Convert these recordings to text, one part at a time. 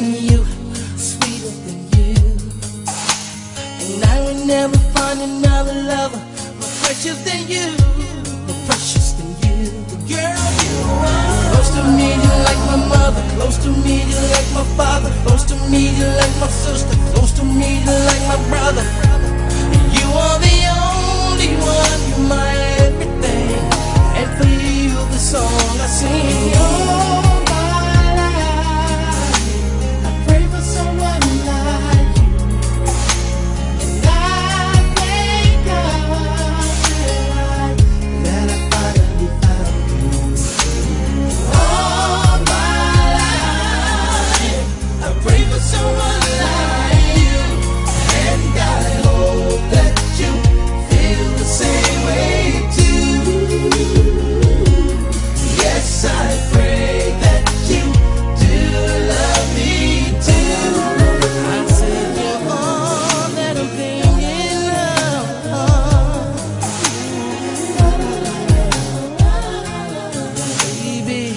than you, sweeter than you. And I will never find another lover more precious than you, more precious than you. Girl, you are close to me, you like my mother. Close to me, you like my father. Close to me, you like my sister. Close to me, you like my brother. You are the only one, you're my everything. And for you, the song I sing. All my life, I pray for someone like you. And I thank God that I finally found you. All my life, I pray for someone like you. And I hope that you feel the same way too. Yes, I pray that you do love me too. I said you're all that I'm thinking of, baby.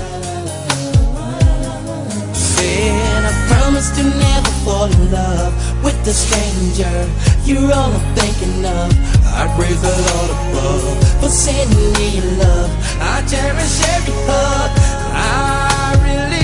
Said I promised to never fall in love with a stranger. You're all I'm thinking of. I praise the Lord above for sending me your love. I cherish every hug. I really